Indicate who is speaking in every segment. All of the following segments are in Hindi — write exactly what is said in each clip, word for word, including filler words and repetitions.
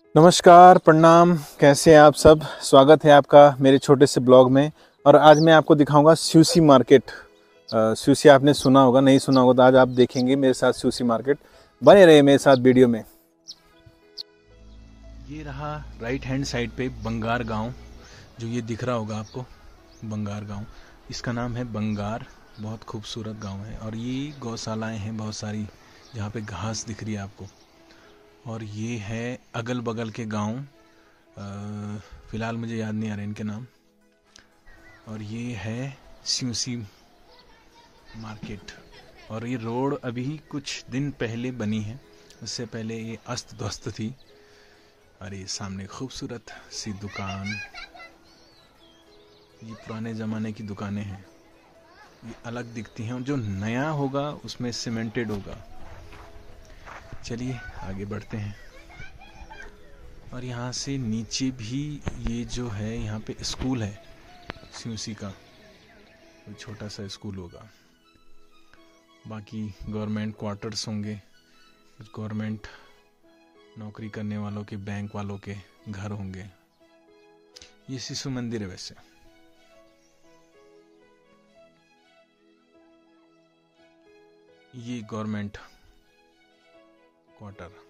Speaker 1: नमस्कार, प्रणाम। कैसे हैं आप सब? स्वागत है आपका मेरे छोटे से ब्लॉग में। और आज मैं आपको दिखाऊंगा स्यूसी मार्केट। अ, स्यूसी आपने सुना होगा, नहीं सुना होगा तो आज आप देखेंगे मेरे साथ स्यूसी मार्केट। बने रहे मेरे साथ वीडियो में। ये रहा राइट हैंड साइड पे बंगार गांव, जो ये दिख रहा होगा आपको, बंगार गांव। इसका नाम है बंगार। बहुत खूबसूरत गांव है और ये गौशालाएं हैं बहुत सारी, जहाँ पे घास दिख रही है आपको। और ये है अगल बगल के गांव, फ़िलहाल मुझे याद नहीं आ रहे इनके नाम। और ये है स्यूसी मार्केट। और ये रोड अभी कुछ दिन पहले बनी है, उससे पहले ये अस्त ध्वस्त थी। और ये सामने खूबसूरत सी दुकान, ये पुराने ज़माने की दुकानें हैं, ये अलग दिखती हैं। और जो नया होगा उसमें सीमेंटेड होगा। चलिए आगे बढ़ते हैं। और यहाँ से नीचे भी ये जो है, यहाँ पे स्कूल है स्यूसी का, कोई छोटा सा स्कूल होगा। बाकी गवर्नमेंट क्वार्टर्स होंगे, गवर्नमेंट नौकरी करने वालों के, बैंक वालों के घर होंगे। ये शिशु मंदिर है वैसे। ये गवर्नमेंट क्वार्टर।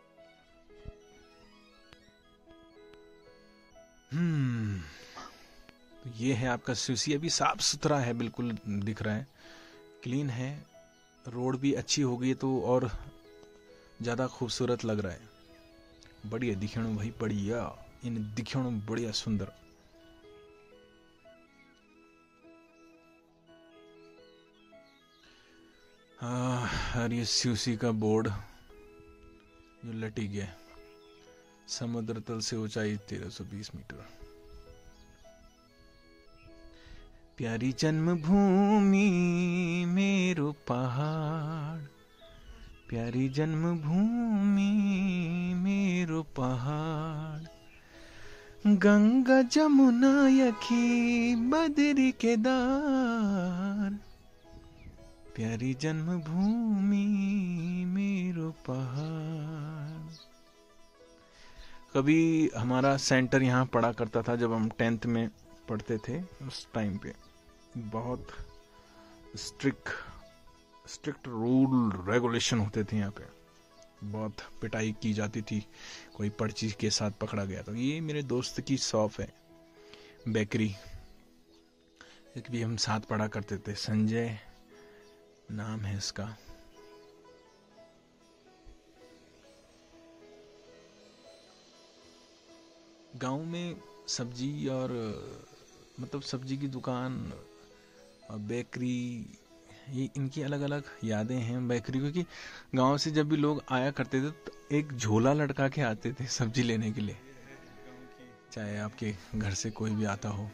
Speaker 1: हम्म तो ये है आपका स्यूसी। अभी साफ सुथरा है, बिल्कुल दिख रहा है, क्लीन है। रोड भी अच्छी हो गई तो और ज़्यादा खूबसूरत लग रहा है। बढ़िया दिखणु भाई, बढ़िया इन दिखणु बढ़िया सुंदर। और ये स्यूसी का बोर्ड जो लटी गया, समुद्र तल से ऊंचाई तेरह सौ बीस मीटर। प्यारी जन्मभूमि मेरो पहाड़, प्यारी जन्मभूमि मेरो पहाड़, गंगा जमुना यखी बद्री केदार, प्यारी जन्मभूमि मेरो पहाड़। कभी हमारा सेंटर यहाँ पड़ा करता था जब हम टेंथ में पढ़ते थे। उस टाइम पे बहुत स्ट्रिक्ट स्ट्रिक्ट रूल रेगुलेशन होते थे यहाँ पे। बहुत पिटाई की जाती थी कोई पर्ची के साथ पकड़ा गया तो। ये मेरे दोस्त की शॉप है, बेकरी। एक भी हम साथ पढ़ा करते थे, संजय नाम है इसका। गांव में सब्जी और मतलब सब्जी की दुकान और बेकरी, ये इनकी अलग अलग यादें हैं बेकरी, क्योंकि गांव से जब भी लोग आया करते थे तो एक झोला लटका के आते थे सब्जी लेने के लिए, चाहे आपके घर से कोई भी आता हो।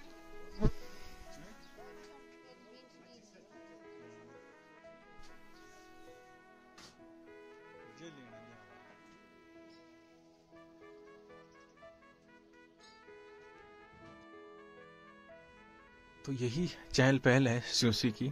Speaker 1: तो यही चहल पहल है स्यूसी की।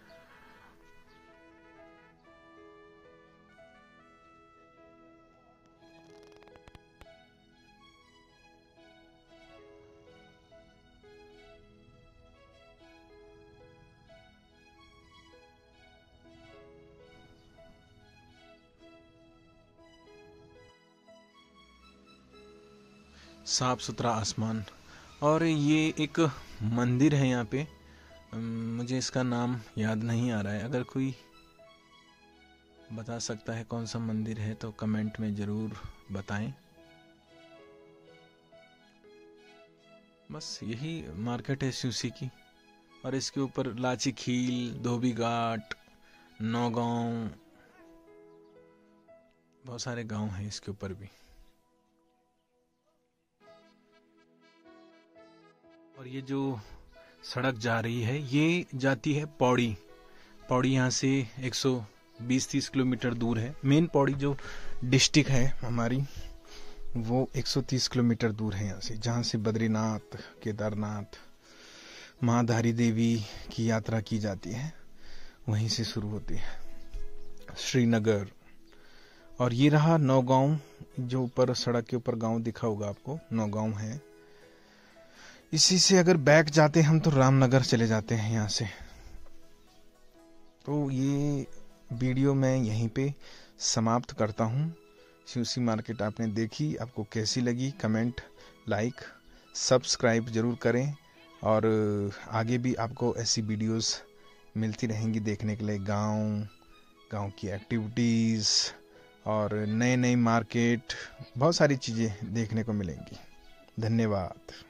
Speaker 1: साफ सुथरा आसमान। और ये एक मंदिर है यहाँ पे, मुझे इसका नाम याद नहीं आ रहा है। अगर कोई बता सकता है कौन सा मंदिर है तो कमेंट में ज़रूर बताएं। बस यही मार्केट है स्यूसी की। और इसके ऊपर लाची खील, धोबी घाट, नौगांव, बहुत सारे गांव हैं इसके ऊपर भी। और ये जो सड़क जा रही है ये जाती है पौड़ी। पौड़ी यहाँ से एक सौ बीस तीस किलोमीटर दूर है। मेन पौड़ी जो डिस्ट्रिक्ट है हमारी, वो एक सौ तीस किलोमीटर दूर है यहाँ से, जहाँ से बद्रीनाथ, केदारनाथ, महाधारी देवी की यात्रा की जाती है, वहीं से शुरू होती है। श्रीनगर और ये रहा नौगांव, जो ऊपर सड़क के ऊपर गांव दिखा होगा आपको, नौगांव है। इसी से अगर बैक जाते हम तो रामनगर चले जाते हैं यहाँ से। तो ये वीडियो मैं यहीं पे समाप्त करता हूँ। शिवसी मार्केट आपने देखी, आपको कैसी लगी? कमेंट, लाइक, सब्सक्राइब जरूर करें। और आगे भी आपको ऐसी वीडियोस मिलती रहेंगी देखने के लिए, गांव गांव की एक्टिविटीज़ और नए नए मार्केट, बहुत सारी चीज़ें देखने को मिलेंगी। धन्यवाद।